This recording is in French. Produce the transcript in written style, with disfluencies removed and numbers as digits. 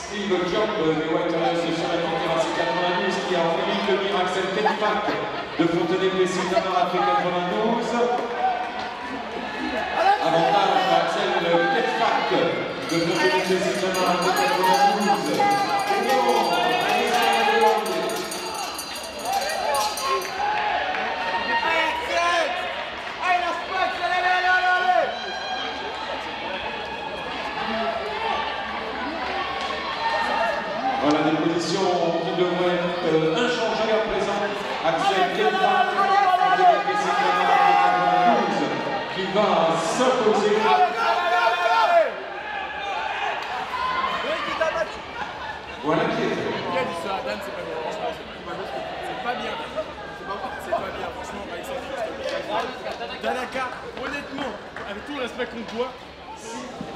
Steve Job des Whitehouse sur la conférence 92 qui a envoyé venir Axel Ketfak de Fontenay-Plessis d'avoir fait 92. Avantage Axel Ketfak de Fontenay-Plessis d'avoir fait 92. Voilà des positions qui devraient être inchangées à présent. Axel Ketfak qui va s'imposer. Voilà qui est fait. Qui a dit ça? Dan, c'est pas bien. Franchement, c'est pas bien. C'est pas bien, franchement, Alexandre. Danaka, honnêtement, avec tout le respect qu'on doit,